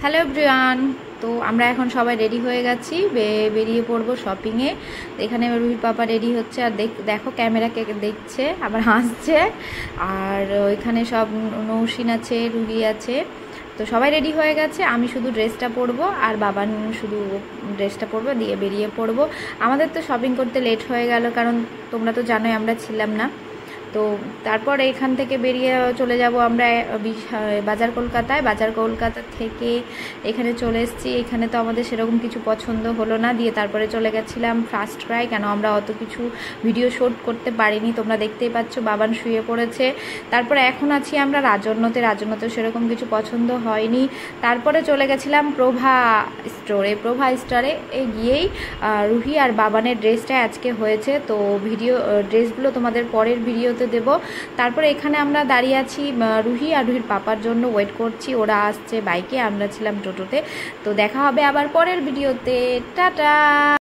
Hello everyone. তো আমরা এখন সবাই রেডি হয়ে গেছি, বেরিয়ে পড়বো শপিংয়ে। এখানে রুহির পাপা রেডি হচ্ছে, আর দেখো ক্যামেরাকে দেখছে আবার হাসছে। আর ওইখানে সব নৌসিন আছে, রুহি আছে, তো সবাই রেডি হয়ে গেছে। আমি শুধু ড্রেসটা পরবো আর বাবান শুধু ড্রেসটা পরবো, দিয়ে বেরিয়ে পড়বো। আমাদের তো শপিং করতে লেট হয়ে গেল, কারণ তোমরা তো জানোই আমরা ছিলাম না। তো তারপর এখান থেকে বেরিয়ে চলে যাব আমরা বাজার কলকাতায়। বাজার কলকাতা থেকে এখানে চলে এসেছি। এখানে তো আমাদের সেরকম কিছু পছন্দ হলো না, দিয়ে তারপরে চলে গেছিলাম ফার্স্ট ক্রাই। কেন আমরা অত কিছু ভিডিও শ্যুট করতে পারিনি, তোমরা দেখতেই পাচ্ছ বাবান শুয়ে পড়েছে। তারপরে এখন আছি আমরা রাজন্যতে সেরকম কিছু পছন্দ হয়নি। তারপরে চলে গেছিলাম প্রভা স্টোরে গিয়েই রুহি আর বাবানের ড্রেসটা আজকে হয়েছে। তো ড্রেসগুলো তোমাদের পরের ভিডিওতে দেব। তারপরে এখানে আমরা দাঁড়িয়ে আছি রুহি আর রুহির পাপার জন্য ওয়েট করছি। ওরা আসছে বাইকে, আমরা ছিলাম টোটোতে। তো দেখা হবে আবার পরের ভিডিওতে। টাটা।